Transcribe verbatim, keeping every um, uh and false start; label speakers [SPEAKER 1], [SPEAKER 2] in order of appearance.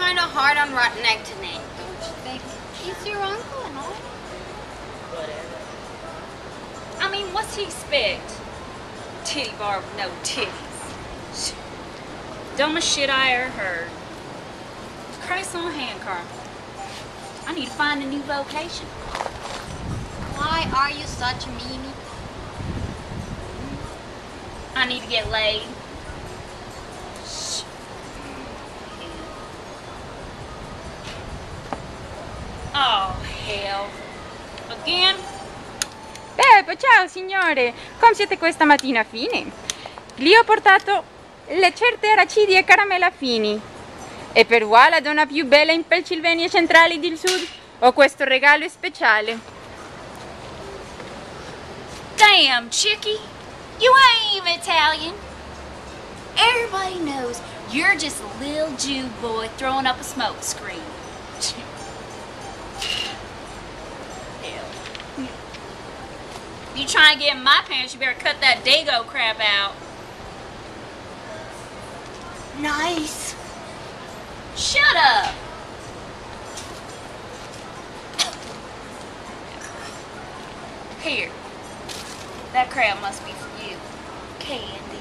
[SPEAKER 1] kind of hard on Rotten Egg tonight, don't you think? He's your uncle and all.
[SPEAKER 2] Whatever. I mean, what's he expect? Titty bar with no titties. Dumbest shit I ever heard. Christ on hand, Carl. I need to find a new vocation.
[SPEAKER 1] Why are you such a meanie?
[SPEAKER 2] I need to get laid. Oh, hell. Again?
[SPEAKER 3] Beh, ciao signore, come siete questa mattina fini? Gli ho portato le certe aracidi e caramella fini. E per voi la donna più bella in Pennsylvania centrale del sud ho questo regalo speciale.
[SPEAKER 2] Damn, chickie, you ain't even Italian. Everybody knows you're just a little Jew boy throwing up a smoke screen. Hell. You trying to get in my pants, you better cut that Dago crap out. Nice. Shut up. Here. That crap must be for you. Candy.